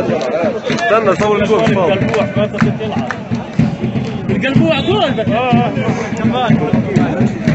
استنى صور الجول. القلبوع ما تلعب. القلبوع جول بس. كمان